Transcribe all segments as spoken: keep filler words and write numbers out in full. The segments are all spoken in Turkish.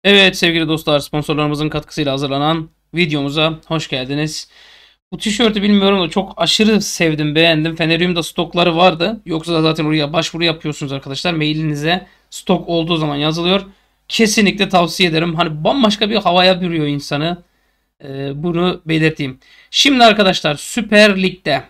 Evet sevgili dostlar, sponsorlarımızın katkısıyla hazırlanan videomuza hoş geldiniz. Bu tişörtü bilmiyorum da çok aşırı sevdim, beğendim. Feneryum'da stokları vardı. Yoksa da zaten oraya başvuru yapıyorsunuz arkadaşlar. Mailinize stok olduğu zaman yazılıyor. Kesinlikle tavsiye ederim. Hani bambaşka bir havaya bürüyor insanı. Ee, bunu belirteyim. Şimdi arkadaşlar Süper Lig'de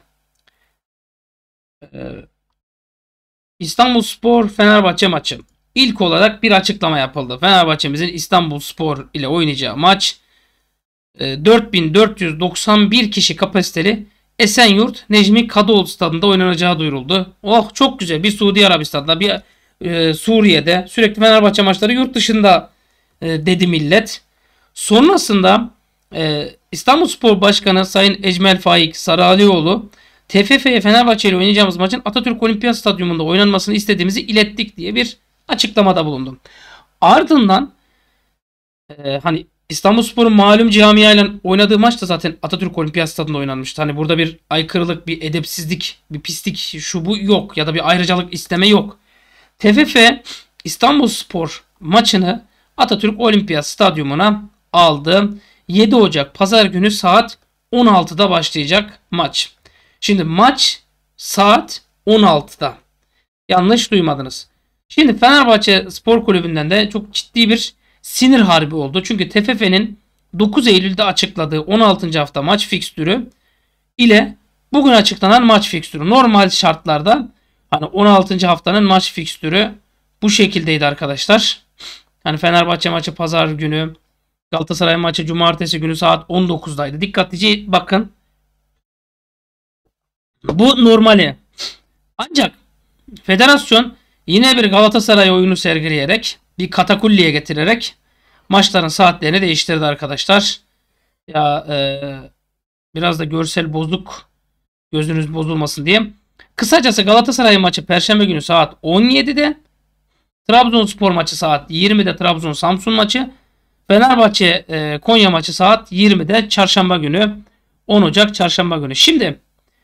e, İstanbulspor Fenerbahçe maçı. İlk olarak bir açıklama yapıldı. Fenerbahçe'mizin İstanbulspor ile oynayacağı maç dört bin dört yüz doksan bir kişi kapasiteli Esenyurt Necmi Kadıoğlu stadında oynanacağı duyuruldu. Oh çok güzel. Bir Suudi Arabistan'da bir e, Suriye'de sürekli Fenerbahçe maçları yurt dışında e, dedi millet. Sonrasında e, İstanbulspor Başkanı Sayın Ecmel Faik Sarıalioğlu T F F'ye Fenerbahçe ile oynayacağımız maçın Atatürk Olimpiyat Stadyumunda oynanmasını istediğimizi ilettik diye bir açıklamada bulundum. Ardından e, hani İstanbulspor'un malum camiayla oynadığı maç da zaten Atatürk Olimpiyat Stadı'nda oynanmıştı. Hani burada bir aykırılık, bir edepsizlik, bir pislik şu bu yok ya da bir ayrıcalık isteme yok. T F F İstanbulspor maçını Atatürk Olimpiyat Stadyumuna aldı. yedi Ocak Pazar günü saat on altıda başlayacak maç. Şimdi maç saat on altıda. Yanlış duymadınız. Şimdi Fenerbahçe Spor Kulübü'nden de çok ciddi bir sinir harbi oldu. Çünkü T F F'nin dokuz Eylül'de açıkladığı on altıncı hafta maç fikstürü ile bugün açıklanan maç fikstürü. Normal şartlarda hani on altıncı haftanın maç fikstürü bu şekildeydi arkadaşlar. Hani Fenerbahçe maçı pazar günü, Galatasaray maçı cumartesi günü saat on dokuzdaydı. Dikkatlice bakın. Bu normali. Ancak federasyon yine bir Galatasaray oyunu sergileyerek, bir katakulliye getirerek maçların saatlerini değiştirdi arkadaşlar. Ya e, biraz da görsel bozuk, gözünüz bozulmasın diye. Kısacası Galatasaray maçı Perşembe günü saat on yedide, Trabzonspor maçı saat yirmide, Trabzon Samsun maçı, Fenerbahçe e, Konya maçı saat yirmide Çarşamba günü, on Ocak Çarşamba günü. Şimdi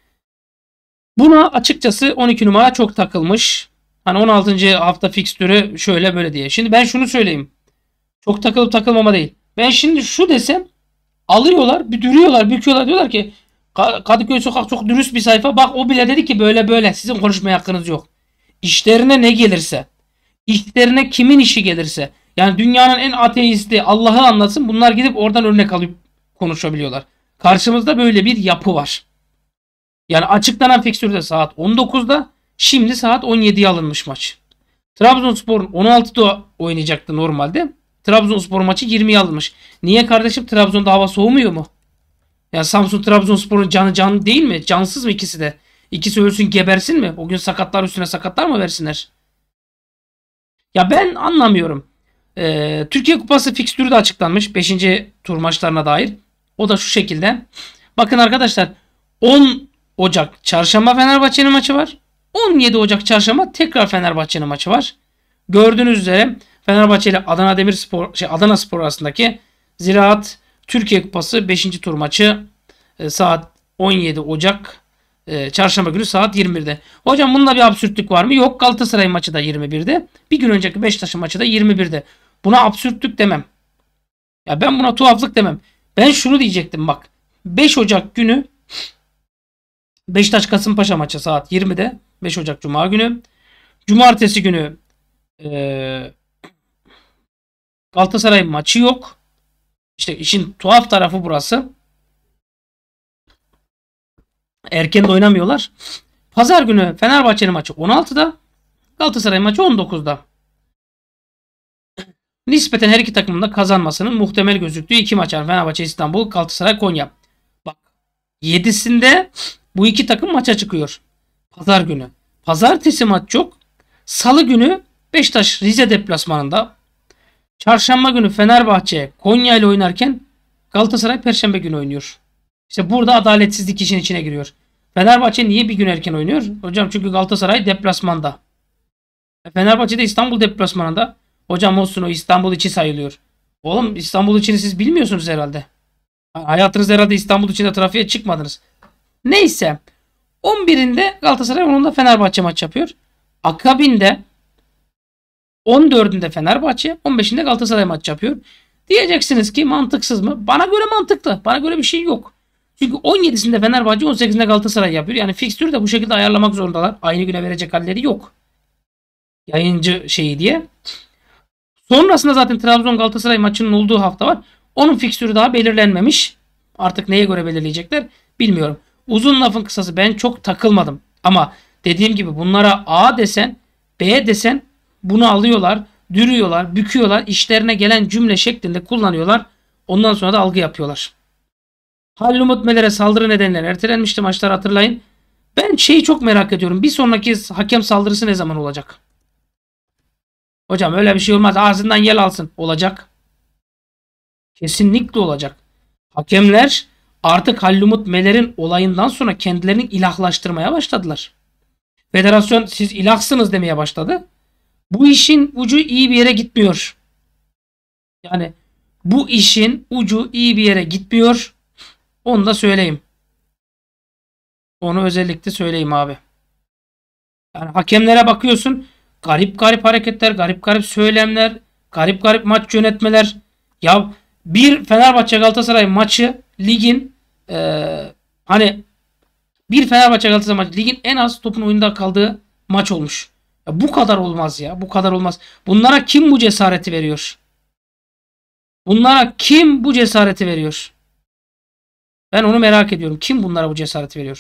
buna açıkçası on iki numara çok takılmış. Hani on altıncı hafta fikstürü şöyle böyle diye. Şimdi ben şunu söyleyeyim. Çok takılıp takılmama değil. Ben şimdi şu desem alıyorlar, bir duruyorlar, büküyorlar, diyorlar ki Kadıköy Sokak çok dürüst bir sayfa. Bak o bile dedi ki böyle böyle. Sizin konuşmaya hakkınız yok. İşlerine ne gelirse, işlerine kimin işi gelirse, yani dünyanın en ateisti Allah'ı anlasın, bunlar gidip oradan örnek alıp konuşabiliyorlar. Karşımızda böyle bir yapı var. Yani açıklanan fikstürde saat on dokuzda, şimdi saat on yediye alınmış maç. Trabzonspor'un on altıda oynayacaktı normalde. Trabzonspor maçı yirmiye alınmış. Niye kardeşim, Trabzon'da hava soğumuyor mu? Ya Samsun Trabzonspor'un canı can değil mi? Cansız mı ikisi de? İkisi ölsün gebersin mi? O gün sakatlar üstüne sakatlar mı versinler? Ya ben anlamıyorum. Ee, Türkiye Kupası fikstürü de açıklanmış. beşinci tur maçlarına dair. O da şu şekilde. Bakın arkadaşlar, on Ocak Çarşamba Fenerbahçe'nin maçı var. on yedi Ocak Çarşamba tekrar Fenerbahçe'nin maçı var. Gördüğünüz üzere Fenerbahçe ile Adana Demirspor, şey Adana Spor arasındaki Ziraat Türkiye Kupası beşinci tur maçı e, saat on yedi Ocak e, Çarşamba günü saat yirmi birde. Hocam bunda bir absürtlük var mı? Yok, Galatasaray maçı da yirmi birde. Bir gün önceki Beşiktaş'ın maçı da yirmi birde. Buna absürtlük demem. Ya ben buna tuhaflık demem. Ben şunu diyecektim bak. beş Ocak günü Beşiktaş Kasımpaşa maçı saat yirmide. beş Ocak Cuma günü. Cumartesi günü e, Galatasaray maçı yok. İşte işin tuhaf tarafı burası. Erken de oynamıyorlar. Pazar günü Fenerbahçe'nin maçı on altıda. Galatasaray maçı on dokuzda. Nispeten her iki takımın da kazanmasının muhtemel gözüktüğü iki maç. Yani Fenerbahçe İstanbul, Galatasaray Konya. Bak, yedisinde bu iki takım maça çıkıyor. Pazar günü. Pazartesi maç yok. Salı günü Beşiktaş Rize deplasmanında. Çarşamba günü Fenerbahçe Konya ile oynarken Galatasaray Perşembe günü oynuyor. İşte burada adaletsizlik işin içine giriyor. Fenerbahçe niye bir gün erken oynuyor? Hocam çünkü Galatasaray deplasmanda. Fenerbahçe de İstanbul deplasmanında. Hocam olsun, o İstanbul içi sayılıyor. Oğlum İstanbul içini siz bilmiyorsunuz herhalde. Hayatınız herhalde İstanbul içinde trafiğe çıkmadınız. Neyse. on birinde Galatasaray, onun da Fenerbahçe maç yapıyor. Akabinde on dördünde Fenerbahçe, on beşinde Galatasaray maç yapıyor. Diyeceksiniz ki mantıksız mı? Bana göre mantıklı. Bana göre bir şey yok. Çünkü on yedisinde Fenerbahçe, on sekizinde Galatasaray yapıyor. Yani fikstürü de bu şekilde ayarlamak zorundalar. Aynı güne verecek halleri yok. Yayıncı şeyi diye. Sonrasında zaten Trabzon Galatasaray maçının olduğu hafta var. Onun fikstürü daha belirlenmemiş. Artık neye göre belirleyecekler bilmiyorum. Uzun lafın kısası, ben çok takılmadım. Ama dediğim gibi bunlara A desen, B desen bunu alıyorlar, dürüyorlar, büküyorlar. İşlerine gelen cümle şeklinde kullanıyorlar. Ondan sonra da algı yapıyorlar. Halil Umut Meler'e saldırı nedeniyle ertelenmişti maçlar, hatırlayın. Ben şeyi çok merak ediyorum. Bir sonraki hakem saldırısı ne zaman olacak? Hocam öyle bir şey olmaz. Ağzından yel alsın. Olacak. Kesinlikle olacak. Hakemler artık Halil Umut Meler'in olayından sonra kendilerini ilahlaştırmaya başladılar. Federasyon siz ilahsınız demeye başladı. Bu işin ucu iyi bir yere gitmiyor. Yani bu işin ucu iyi bir yere gitmiyor. Onu da söyleyeyim. Onu özellikle söyleyeyim abi. Yani hakemlere bakıyorsun. Garip garip hareketler, garip garip söylemler, garip garip maç yönetmeler. Ya bir Fenerbahçe Galatasaray maçı ligin e, hani bir Fenerbahçe Galatasaray maçı ligin en az topun oyunda kaldığı maç olmuş. Ya bu kadar olmaz ya. Bu kadar olmaz. Bunlara kim bu cesareti veriyor? Bunlara kim bu cesareti veriyor? Ben onu merak ediyorum. Kim bunlara bu cesareti veriyor?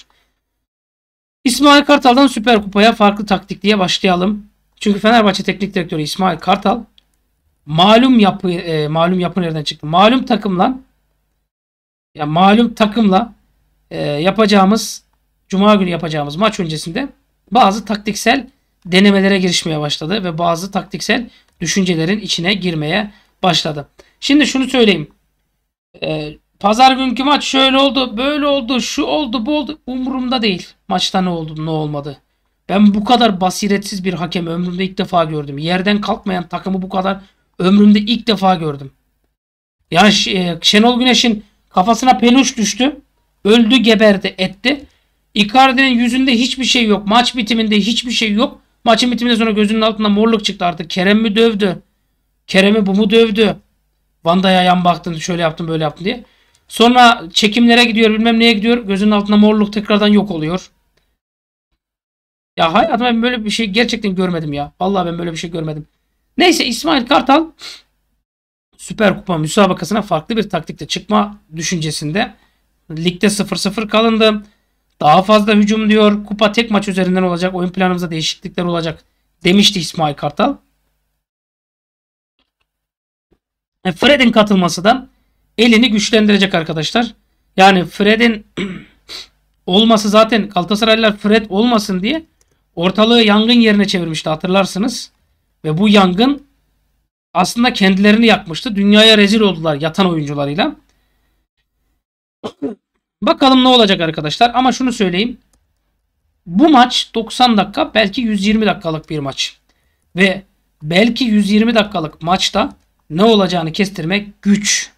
İsmail Kartal'dan Süper Kupa'ya farklı taktik diye başlayalım. Çünkü Fenerbahçe Teknik Direktörü İsmail Kartal malum yapı e, malum yapı nereden çıktı? Malum takımla ya malum takımla e, yapacağımız Cuma günü yapacağımız maç öncesinde bazı taktiksel denemelere girişmeye başladı ve bazı taktiksel düşüncelerin içine girmeye başladı. Şimdi şunu söyleyeyim. E, Pazar günkü maç şöyle oldu, böyle oldu, şu oldu, bu oldu. Umurumda değil. Maçta ne oldu, ne olmadı. Ben bu kadar basiretsiz bir hakem ömrümde ilk defa gördüm. Yerden kalkmayan takımı bu kadar ömrümde ilk defa gördüm. Yani Şenol Güneş'in kafasına peluş düştü. Öldü, geberdi, etti. Icardi'nin yüzünde hiçbir şey yok. Maç bitiminde hiçbir şey yok. Maçın bitiminden sonra gözünün altında morluk çıktı artık. Kerem mi dövdü? Kerem'i bu mu dövdü? Vanda'ya yan baktın, şöyle yaptın, böyle yaptın diye. Sonra çekimlere gidiyor, bilmem neye gidiyor. Gözünün altında morluk tekrardan yok oluyor. Ya hayatımda ben böyle bir şey gerçekten görmedim ya. Vallahi ben böyle bir şey görmedim. Neyse, İsmail Kartal Süper Kupa müsabakasına farklı bir taktikle çıkma düşüncesinde. Ligde sıfır sıfır kalındı. Daha fazla hücum diyor. Kupa tek maç üzerinden olacak. Oyun planımızda değişiklikler olacak demişti İsmail Kartal. E, Fred'in katılması da elini güçlendirecek arkadaşlar. Yani Fred'in olması, zaten Galatasaraylılar Fred olmasın diye ortalığı yangın yerine çevirmişti, hatırlarsınız. Ve bu yangın aslında kendilerini yakmıştı. Dünyaya rezil oldular yatan oyuncularıyla. Bakalım ne olacak arkadaşlar. Ama şunu söyleyeyim. Bu maç doksan dakika, belki yüz yirmi dakikalık bir maç. Ve belki yüz yirmi dakikalık maçta ne olacağını kestirmek güç.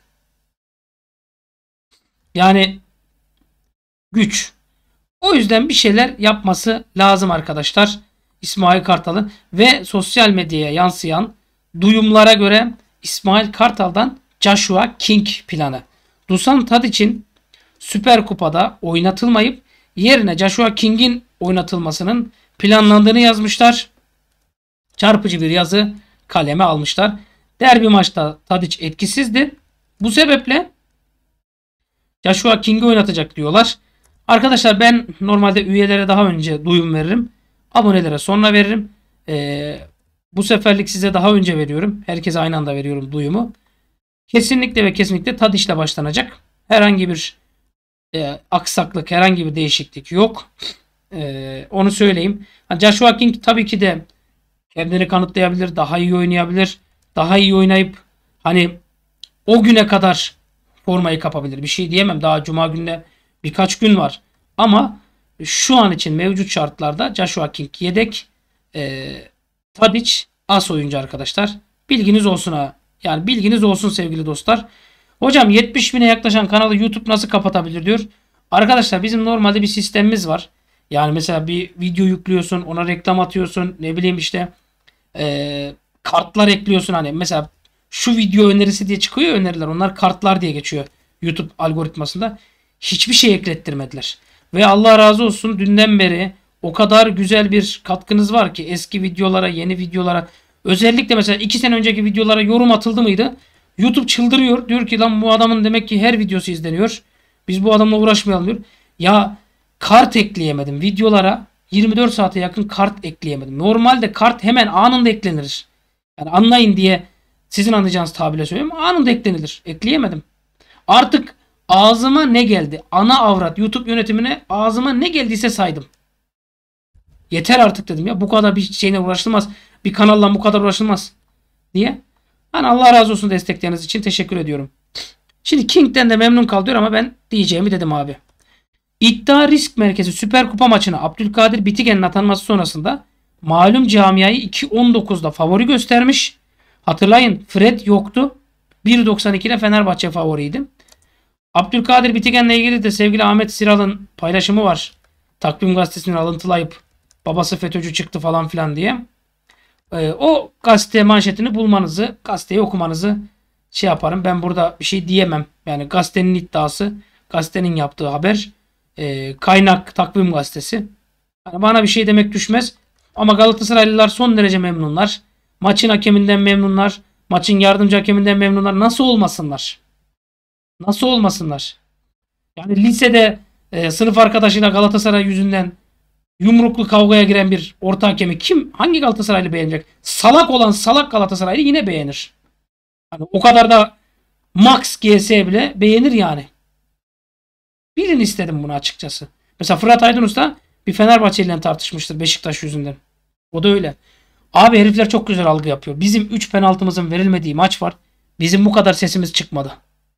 Yani güç. O yüzden bir şeyler yapması lazım arkadaşlar İsmail Kartal'ın. Ve sosyal medyaya yansıyan duyumlara göre İsmail Kartal'dan Joshua King planı. Dušan Tadić'in Süper Kupa'da oynatılmayıp yerine Joshua King'in oynatılmasının planlandığını yazmışlar. Çarpıcı bir yazı kaleme almışlar. Derbi maçta Tadić etkisizdi. Bu sebeple Joshua King'i oynatacak diyorlar. Arkadaşlar ben normalde üyelere daha önce duyum veririm. Abonelere sonra veririm. Ee, bu seferlik size daha önce veriyorum. Herkese aynı anda veriyorum duyumu. Kesinlikle ve kesinlikle Tadić'le başlanacak. Herhangi bir e, aksaklık, herhangi bir değişiklik yok. E, onu söyleyeyim. Joshua King tabii ki de kendini kanıtlayabilir. Daha iyi oynayabilir. Daha iyi oynayıp hani o güne kadar formayı kapabilir. Bir şey diyemem. Daha Cuma gününe birkaç gün var. Ama şu an için mevcut şartlarda Joshua King yedek. E, Tadić as oyuncu arkadaşlar. Bilginiz olsun ha. Yani bilginiz olsun sevgili dostlar. Hocam yetmiş bine yaklaşan kanalı YouTube nasıl kapatabilir diyor. Arkadaşlar bizim normalde bir sistemimiz var. Yani mesela bir video yüklüyorsun, ona reklam atıyorsun, ne bileyim işte e, kartlar ekliyorsun hani mesela şu video önerisi diye çıkıyor öneriler. Onlar kartlar diye geçiyor YouTube algoritmasında. Hiçbir şey eklettirmediler. Ve Allah razı olsun dünden beri o kadar güzel bir katkınız var ki eski videolara, yeni videolara, özellikle mesela iki sene önceki videolara yorum atıldı mıydı? YouTube çıldırıyor. Diyor ki lan bu adamın demek ki her videosu izleniyor. Biz bu adamla uğraşmayalım diyor. Ya kart ekleyemedim. Videolara yirmi dört saate yakın kart ekleyemedim. Normalde kart hemen anında eklenir. Yani anlayın diye sizin anlayacağınız tabirle söylüyorum. Anında eklenilir. Ekleyemedim. Artık ağzıma ne geldi? Ana avrat YouTube yönetimine ağzıma ne geldiyse saydım. Yeter artık dedim ya. Bu kadar bir şeyine uğraşılmaz. Bir kanalla bu kadar uğraşılmaz diye. Hani Allah razı olsun destekleriniz için teşekkür ediyorum. Şimdi King'den de memnun kal diyor ama ben diyeceğimi dedim abi. İddia Risk Merkezi Süper Kupa maçına Abdülkadir Bitigen'in atanması sonrasında malum camiayı iki on dokuzda favori göstermiş. Hatırlayın Fred yoktu. bir doksan ikide Fenerbahçe favoriydi. Abdülkadir Bitigen'le ilgili de sevgili Ahmet Siral'ın paylaşımı var. Takvim gazetesini alıntılayıp babası FETÖ'cü çıktı falan filan diye. Ee, o gazete manşetini bulmanızı, gazeteyi okumanızı şey yaparım. Ben burada bir şey diyemem. Yani gazetenin iddiası, gazetenin yaptığı haber, e, kaynak takvim gazetesi. Yani bana bir şey demek düşmez. Ama Galatasaraylılar son derece memnunlar. Maçın hakeminden memnunlar. Maçın yardımcı hakeminden memnunlar. Nasıl olmasınlar? Nasıl olmasınlar? Yani lisede e, sınıf arkadaşıyla Galatasaray yüzünden yumruklu kavgaya giren bir orta hakemi kim? Hangi Galatasaraylı beğenecek? Salak olan salak Galatasaraylı yine beğenir. Yani o kadar da Max G S bile beğenir yani. Bilin istedim bunu açıkçası. Mesela Fırat Aydınus da bir Fenerbahçe ile tartışmıştır Beşiktaş yüzünden. O da öyle. Abi herifler çok güzel algı yapıyor. Bizim üç penaltımızın verilmediği maç var. Bizim bu kadar sesimiz çıkmadı.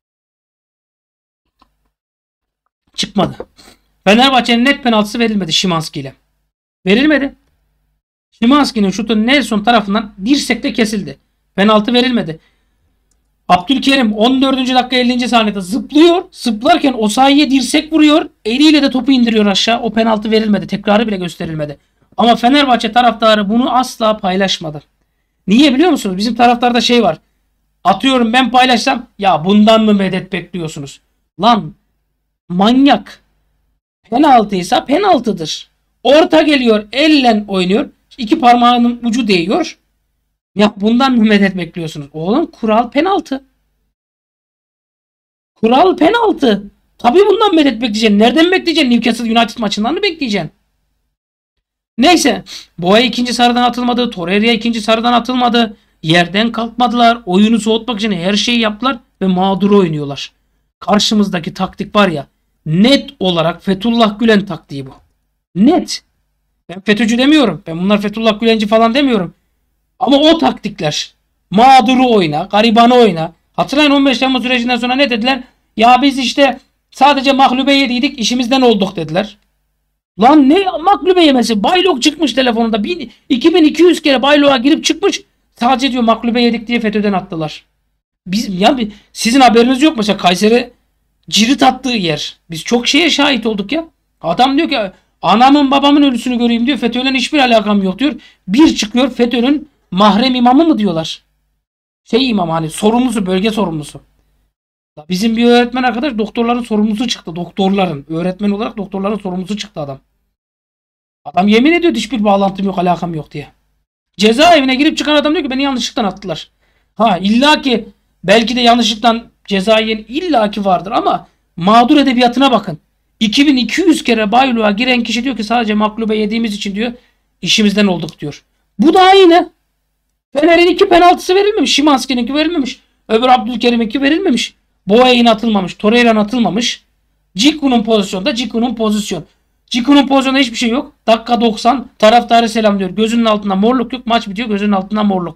Çıkmadı. Fenerbahçe'nin net penaltısı verilmedi Szymański ile. Verilmedi. Szymański'nin şutu Nelson tarafından dirsekte kesildi. Penaltı verilmedi. Abdülkerim on dördüncü dakika ellinci saniyede zıplıyor. Zıplarken Osayi'ye dirsek vuruyor. Eliyle de topu indiriyor aşağı. O penaltı verilmedi. Tekrarı bile gösterilmedi. Ama Fenerbahçe taraftarı bunu asla paylaşmadı. Niye biliyor musunuz? Bizim taraftarda şey var. Atıyorum ben paylaşsam ya bundan mı medet bekliyorsunuz? Lan manyak. Penaltıysa penaltıdır. Orta geliyor. Elle oynuyor. İki parmağının ucu değiyor. Ya bundan mı medet bekliyorsunuz? Oğlum kural penaltı. Kural penaltı. Tabii bundan medet bekleyeceksin. Nereden bekleyeceksin? Newcastle United maçından mı bekleyeceksin? Neyse. Boğa ikinci sarıdan atılmadı. Torreira ikinci sarıdan atılmadı. Yerden kalkmadılar. Oyunu soğutmak için her şeyi yaptılar. Ve mağdur oynuyorlar. Karşımızdaki taktik var ya. Net olarak Fethullah Gülen taktiği bu. Net. Ben FETÖ'cü demiyorum. Ben bunlar Fethullah Gülenci falan demiyorum. Ama o taktikler. Mağduru oyna. Garibanı oyna. Hatırlayın on beş Temmuz sürecinden sonra ne dediler? Ya biz işte sadece mahlube yediydik işimizden olduk dediler. Lan ne maklube yemesi? Baylok çıkmış telefonunda. iki bin iki yüz kere Baylok'a girip çıkmış. Sadece diyor maklube yedik diye FETÖ'den attılar. Biz, ya sizin haberiniz yok mesela Kayseri cirit attığı yer. Biz çok şeye şahit olduk ya. Adam diyor ki anamın babamın ölüsünü göreyim diyor. FETÖ'yle hiçbir alakam yok diyor. Bir çıkıyor FETÖ'nün mahrem imamı mı diyorlar. Şey imam hani sorumlusu bölge sorumlusu. Bizim bir öğretmen arkadaş doktorların sorumlusu çıktı. Doktorların. Öğretmen olarak doktorların sorumlusu çıktı adam. Adam yemin ediyor hiçbir bağlantım yok alakam yok diye. Cezaevine girip çıkan adam diyor ki beni yanlışlıkla attılar. Ha illaki belki de yanlışlıkla cezayı illaki vardır ama mağdur edebiyatına bakın. iki bin iki yüz kere Baylok'a giren kişi diyor ki sadece maklube yediğimiz için diyor işimizden olduk diyor. Bu da aynı. Fener'in iki penaltısı verilmemiş. Szymański'ninki verilmemiş. Öbür Abdülkerim'inki verilmemiş. Boya'nın atılmamış. Torreira'nın atılmamış. Ciku'nun pozisyonda. Ciku'nun pozisyon. Ciku'nun pozisyonda hiçbir şey yok. Dakika doksan. Taraftarı selamlıyor. Gözünün altında morluk yok. Maç bitiyor. Gözünün altında morluk.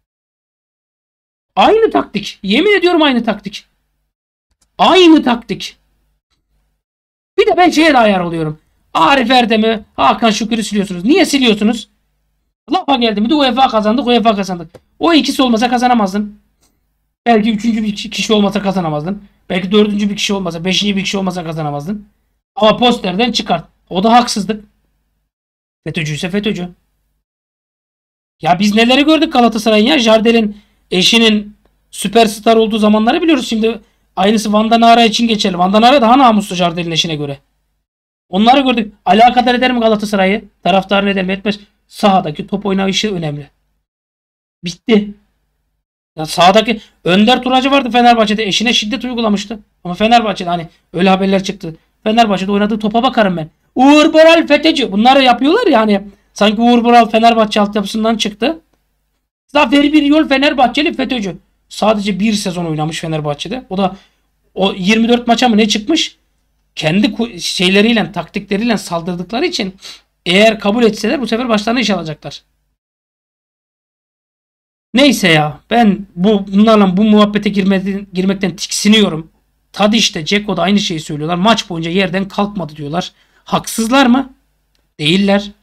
Aynı taktik. Yemin ediyorum aynı taktik. Aynı taktik. Bir de ben şeye de ayar oluyorum. Arif Erdem'i, Hakan Şükür'ü siliyorsunuz. Niye siliyorsunuz? Lafa geldi mi de UEFA kazandık, UEFA kazandık. O ikisi olmasa kazanamazdın. Belki üçüncü bir kişi olmasa kazanamazdın. Belki dördüncü bir kişi olmasa, beşinci bir kişi olmasa kazanamazdın. Ama posterden çıkart. O da haksızlık. FETÖ'cüyse FETÖ'cü. Ya biz neleri gördük Galatasaray'ın ya. Jardel'in eşinin süperstar olduğu zamanları biliyoruz. Şimdi aynısı Van der Nara için geçerli. Van der Nara daha namuslu Jardel'in eşine göre. Onları gördük. Alakadar eder mi Galatasaray'ı? Taraftarı eder mi etmez. Sahadaki top oynayışı önemli. Bitti. Ya sahadaki Önder Turacı vardı Fenerbahçe'de. Eşine şiddet uygulamıştı. Ama Fenerbahçe'de hani öyle haberler çıktı. Fenerbahçe'de oynadığı topa bakarım ben. Uğur Boral FETÖ'cü. Bunları yapıyorlar ya hani. Sanki Uğur Boral Fenerbahçe altyapısından çıktı. Zafer bir yol Fenerbahçeli FETÖ'cü. Sadece bir sezon oynamış Fenerbahçe'de. O da o yirmi dört maça mı ne çıkmış? Kendi şeyleriyle, taktikleriyle saldırdıkları için eğer kabul etseler bu sefer başlarına iş alacaklar. Neyse ya ben bu bunlarla bu muhabbete girmekten, girmekten tiksiniyorum. Tadiç de Dzeko da aynı şeyi söylüyorlar. Maç boyunca yerden kalkmadı diyorlar. Haksızlar mı? Değiller.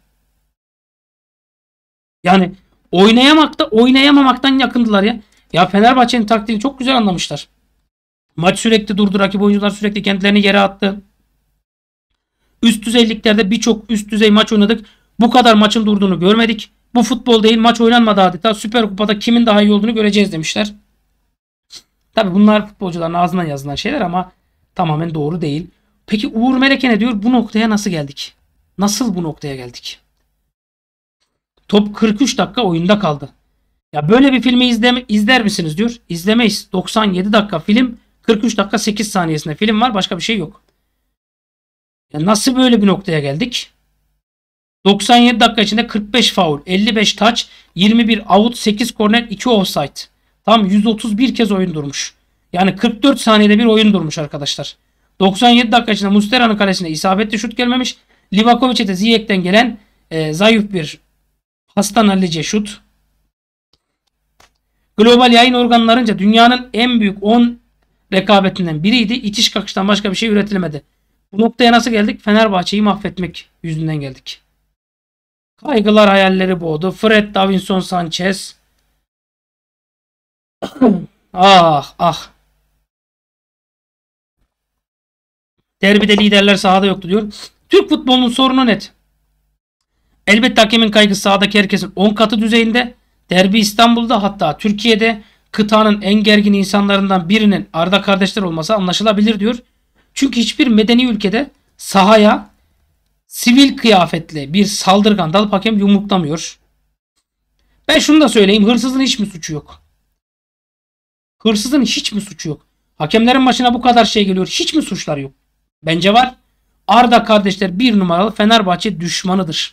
Yani oynayamakta oynayamamaktan yakındılar ya. Ya Fenerbahçe'nin taktiğini çok güzel anlamışlar. Maç sürekli durdu. Rakip oyuncular sürekli kendilerini yere attı. Üst düzey liglerde birçok üst düzey maç oynadık. Bu kadar maçın durduğunu görmedik. Bu futbol değil, maç oynanmadı adeta. Süper Kupa'da kimin daha iyi olduğunu göreceğiz demişler. Tabi bunlar futbolcuların ağzından yazılan şeyler ama tamamen doğru değil. Peki Uğur Meleke ne diyor? Bu noktaya nasıl geldik? Nasıl bu noktaya geldik? Top kırk üç dakika oyunda kaldı. Ya böyle bir filmi izleme, izler misiniz diyor. İzlemeyiz. doksan yedi dakika film, kırk üç dakika sekiz saniyesinde film var. Başka bir şey yok. Ya nasıl böyle bir noktaya geldik? doksan yedi dakika içinde kırk beş faul, elli beş touch, yirmi bir out, sekiz korner, iki offside. Tam yüz otuz bir kez oyun durmuş. Yani kırk dört saniyede bir oyun durmuş arkadaşlar. doksan yedi dakika içinde Mustera'nın kalesine isabetli şut gelmemiş. Livakovic'e de Ziyech'ten gelen e, zayıf bir hastan hallice şut. Global yayın organlarınca dünyanın en büyük on rekabetinden biriydi. İtiş kakıştan başka bir şey üretilemedi. Bu noktaya nasıl geldik? Fenerbahçe'yi mahvetmek yüzünden geldik. Kaygılar hayalleri boğdu. Fred, Davinson Sanchez. ah ah. Derbide liderler sahada yoktu diyor. Türk futbolunun sorunu net. Elbette hakemin kaygısı sahadaki herkesin on katı düzeyinde. Derbi İstanbul'da, hatta Türkiye'de kıtanın en gergin insanlarından birinin Arda kardeşler olması anlaşılabilir diyor. Çünkü hiçbir medeni ülkede sahaya sivil kıyafetli bir saldırgan dalıp hakem yumruklamıyor. Ben şunu da söyleyeyim. Hırsızın hiç mi suçu yok? Hırsızın hiç mi suçu yok? Hakemlerin başına bu kadar şey geliyor. Hiç mi suçları yok? Bence var. Arda kardeşler bir numaralı Fenerbahçe düşmanıdır.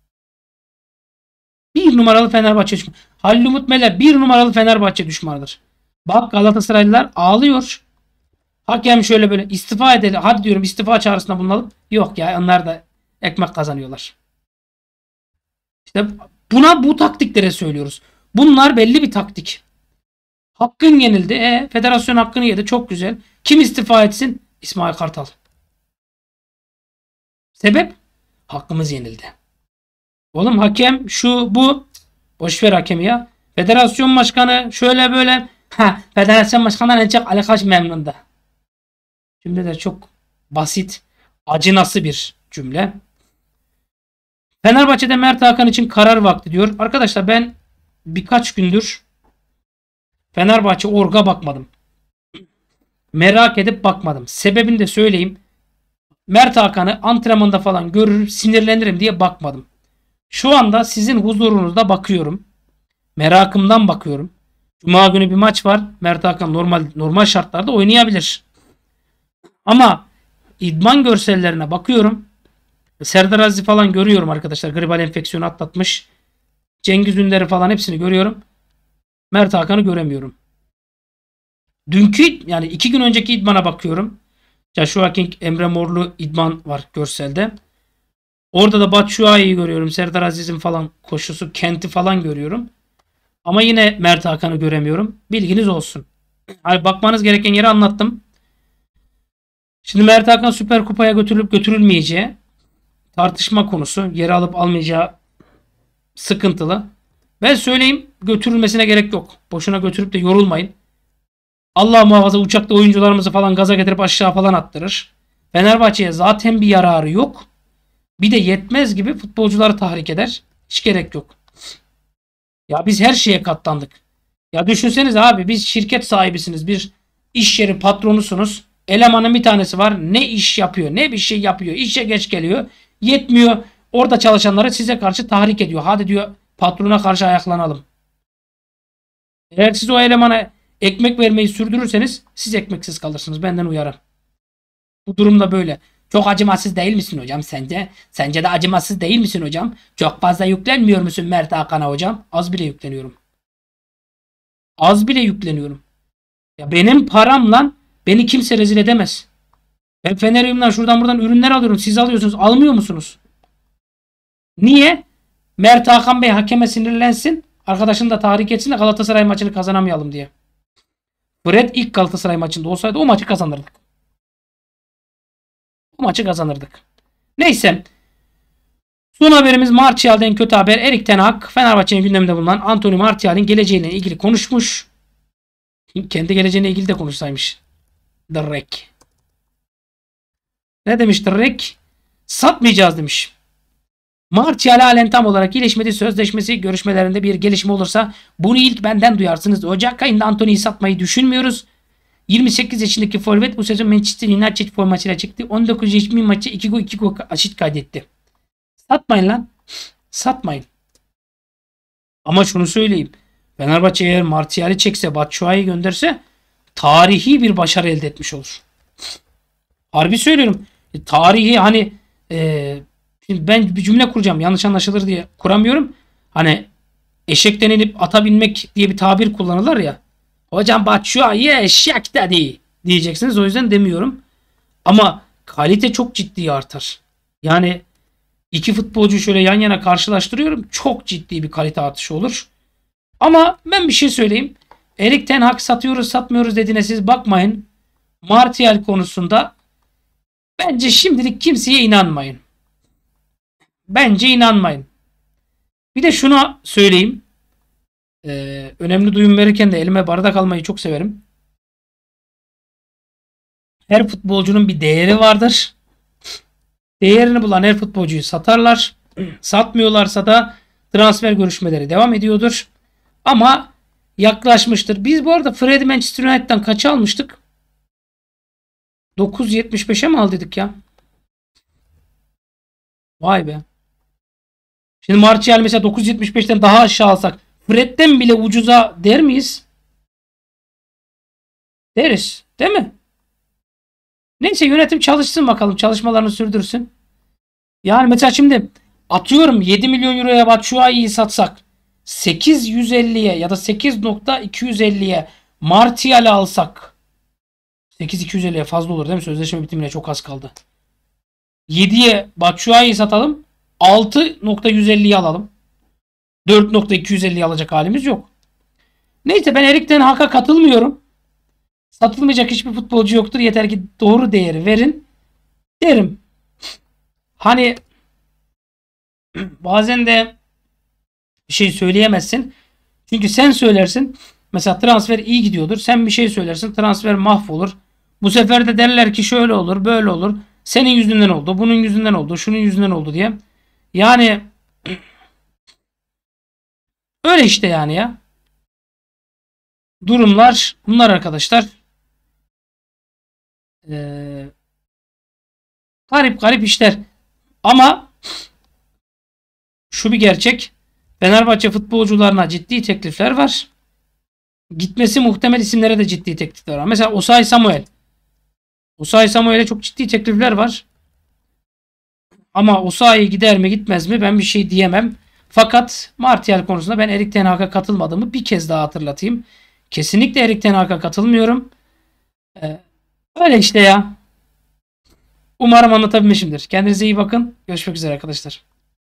Bir numaralı Fenerbahçe düşmanı. Halil Umut Meler bir numaralı Fenerbahçe düşmanıdır. Bak Galatasaraylılar ağlıyor. Hakem şöyle böyle istifa edelim. Hadi diyorum istifa çağrısında bulunalım. Yok ya, onlar da ekmek kazanıyorlar. İşte buna bu taktiklere söylüyoruz. Bunlar belli bir taktik. Hakkın yenildi. E, federasyon hakkını yedi. Çok güzel. Kim istifa etsin? İsmail Kartal. Sebep? Hakkımız yenildi. Oğlum hakem şu bu. Boşver hakemi ya. Federasyon başkanı şöyle böyle. Ha, federasyon başkanından en çok Ali Koç memnundu. Cümle de çok basit, acınası bir cümle. Fenerbahçe'de Mert Hakan için karar vakti diyor. Arkadaşlar ben birkaç gündür Fenerbahçe orga bakmadım. Merak edip bakmadım. Sebebini de söyleyeyim. Mert Hakan'ı antrenmanda falan görür, sinirlenirim diye bakmadım. Şu anda sizin huzurunuzda bakıyorum. Merakımdan bakıyorum. Cuma günü bir maç var. Mert Hakan normal normal şartlarda oynayabilir. Ama idman görsellerine bakıyorum. Serdar Aziz falan görüyorum arkadaşlar. Gribal enfeksiyonu atlatmış. Cengiz Ünder'i falan hepsini görüyorum. Mert Hakan'ı göremiyorum. Dünkü yani iki gün önceki idmana bakıyorum. Joshua King, Emre Morlu idman var görselde. Orada da Batshuayi'yi görüyorum. Serdar Aziz'in falan koşusu, Kent'i falan görüyorum. Ama yine Mert Hakan'ı göremiyorum. Bilginiz olsun. Hani bakmanız gereken yeri anlattım. Şimdi Mert Hakan Süper Kupa'ya götürülüp götürülmeyeceği tartışma konusu. Yeri alıp almayacağı sıkıntılı. Ben söyleyeyim, götürülmesine gerek yok. Boşuna götürüp de yorulmayın. Allah muhafaza uçakta oyuncularımızı falan gaza getirip aşağı falan attırır. Fenerbahçe'ye zaten bir yararı yok. Bir de yetmez gibi futbolcuları tahrik eder. Hiç gerek yok. Ya biz her şeye katlandık. Ya düşünseniz abi, biz şirket sahibisiniz. Bir iş yeri patronusunuz. Elemanın bir tanesi var. Ne iş yapıyor, ne bir şey yapıyor. İşe geç geliyor. Yetmiyor. Orada çalışanları size karşı tahrik ediyor. Hadi diyor, patrona karşı ayaklanalım. Eğer siz o elemana ekmek vermeyi sürdürürseniz siz ekmeksiz kalırsınız. Benden uyarım. Bu durumda böyle. Çok acımasız değil misin hocam sence? Sence de acımasız değil misin hocam? Çok fazla yüklenmiyor musun Mert Hakan'a hocam? Az bile yükleniyorum. Az bile yükleniyorum. Ya benim paramla beni kimse rezil edemez. Ben Fenerim'den şuradan buradan ürünler alıyorum. Siz alıyorsunuz. Almıyor musunuz? Niye? Mert Hakan Bey hakeme sinirlensin. Arkadaşını da tahrik etsin de Galatasaray maçını kazanamayalım diye. Fred ilk Galatasaray maçında olsaydı o maçı kazanırdık. O maçı kazanırdık. Neyse. Son haberimiz Martial'den kötü haber. Erik ten Hag Fenerbahçe'nin gündeminde bulunan Anthony Martial'in geleceğiyle ilgili konuşmuş. Kendi geleceğine ilgili de konuşsaymış. Direkt. Ne demiş Direkt? Satmayacağız demiş. Martial halen tam olarak iyileşmedi. Sözleşmesi görüşmelerinde bir gelişme olursa bunu ilk benden duyarsınız. Ocak ayında Anthony'yi satmayı düşünmüyoruz. yirmi sekiz yaşındaki forvet bu sezon Manchester United formasıyla çıktı. on dokuz yirmi maçı iki gol iki gol aşit kaydetti. Satmayın lan. Satmayın. Ama şunu söyleyeyim. Fenerbahçe eğer Martial'i çekse, Batshuayi'yi gönderse tarihi bir başarı elde etmiş olur. Harbi söylüyorum. E, tarihi hani e, şimdi ben bir cümle kuracağım. Yanlış anlaşılır diye kuramıyorum. Hani eşek denilip ata binmek diye bir tabir kullanırlar ya. Hocam Batshuayi eşek dedi diyeceksiniz. O yüzden demiyorum. Ama kalite çok ciddi artar. Yani iki futbolcu şöyle yan yana karşılaştırıyorum. Çok ciddi bir kalite artışı olur. Ama ben bir şey söyleyeyim. Erik ten Hag satıyoruz satmıyoruz dediğine siz bakmayın. Martial konusunda bence şimdilik kimseye inanmayın. Bence inanmayın. Bir de şunu söyleyeyim. Ee, önemli duyum verirken de elime bardak almayı çok severim. Her futbolcunun bir değeri vardır. Değerini bulan her futbolcuyu satarlar. Satmıyorlarsa da transfer görüşmeleri devam ediyordur. Ama yaklaşmıştır. Biz bu arada Fred'i Manchester United'dan kaça almıştık? dokuz yetmiş beşe mi aldıydık ya? Vay be. Şimdi Martial mesela dokuz yetmiş beşten daha aşağı alsak Fred'den bile ucuza der miyiz? Deriz. Değil mi? Neyse, yönetim çalışsın bakalım. Çalışmalarını sürdürsün. Yani mesela şimdi atıyorum yedi milyon euroya Batshuayi'yi satsak sekiz yüz elliye ya da sekiz nokta iki yüz elliye Martial'i alsak sekiz bin iki yüz elliye fazla olur değil mi? Sözleşme bitimine çok az kaldı. yediye Batshuayi'yi satalım. altı nokta yüz elliye alalım. dört nokta iki yüz elliye alacak halimiz yok. Neyse, ben Erik ten Hag'a katılmıyorum. Satılmayacak hiçbir futbolcu yoktur. Yeter ki doğru değeri verin derim. Hani bazen de bir şey söyleyemezsin. Çünkü sen söylersin. Mesela transfer iyi gidiyordur. Sen bir şey söylersin. Transfer mahvolur. Bu sefer de derler ki şöyle olur, böyle olur. Senin yüzünden oldu, bunun yüzünden oldu, şunun yüzünden oldu diye. Yani öyle işte yani ya. Durumlar bunlar arkadaşlar. Ee, garip garip işler. Ama şu bir gerçek. Fenerbahçe futbolcularına ciddi teklifler var. Gitmesi muhtemel isimlere de ciddi teklifler var. Mesela Osayi Samuel. Osayi Samuel'e çok ciddi teklifler var. Ama Osayi gider mi gitmez mi ben bir şey diyemem. Fakat Martial konusunda ben Erik ten Hag'a katılmadığımı bir kez daha hatırlatayım. Kesinlikle Erik ten Hag'a katılmıyorum. Ee, öyle işte ya. Umarım anlatabilmişimdir. Kendinize iyi bakın. Görüşmek üzere arkadaşlar.